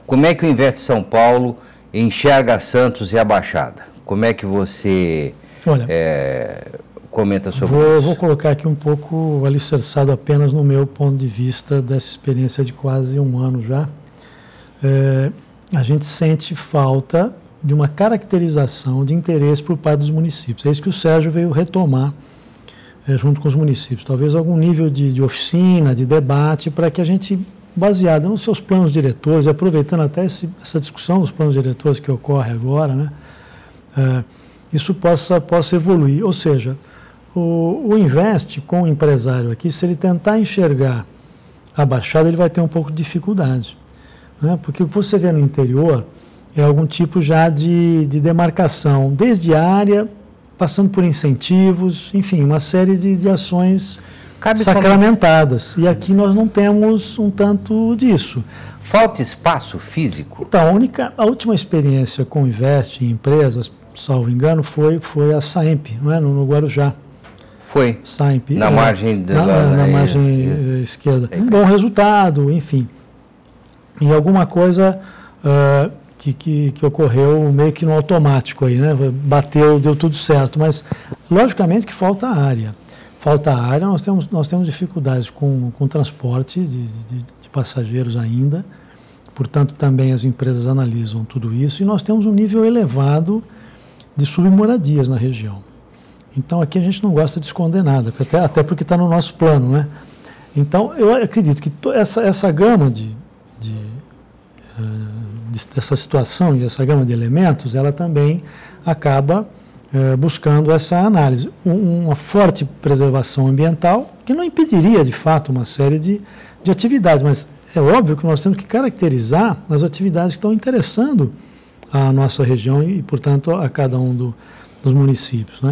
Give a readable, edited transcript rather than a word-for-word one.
Como é que o Invest São Paulo enxerga Santos e a Baixada? Como é que você comenta sobre isso? Vou colocar aqui um pouco alicerçado apenas no meu ponto de vista dessa experiência de quase um ano já. A gente sente falta de uma caracterização de interesse por parte dos municípios. É isso que o Sérgio veio retomar junto com os municípios. Talvez algum nível de oficina, de debate, para que a gente, baseado nos seus planos diretores, e aproveitando até essa discussão dos planos diretores que ocorre agora, né, isso possa evoluir. Ou seja, o Invest com o empresário aqui, se ele tentar enxergar a Baixada, ele vai ter um pouco de dificuldade, né, porque o que você vê no interior é algum tipo já de demarcação, desde área, passando por incentivos, enfim, uma série de ações sacramentadas. E aqui nós não temos um tanto disso. Falta espaço físico? Então, a última experiência com Invest em empresas, salvo engano, foi a SAEMP, não é? no Guarujá. Foi? SAEMP. Na margem na margem esquerda. Um bom resultado, enfim. E alguma coisa que ocorreu meio que no automático aí, né? Bateu, deu tudo certo, mas logicamente que falta área. Falta área, nós temos dificuldades com transporte de passageiros ainda, portanto também as empresas analisam tudo isso e nós temos um nível elevado de submoradias na região. Então aqui a gente não gosta de esconder nada, até porque está no nosso plano, né? Então eu acredito que essa gama dessa situação e essa gama de elementos, ela também acaba buscando essa análise. Uma forte preservação ambiental, que não impediria, de fato, uma série de atividades, mas é óbvio que nós temos que caracterizar as atividades que estão interessando a nossa região e, portanto, a cada um dos municípios, né?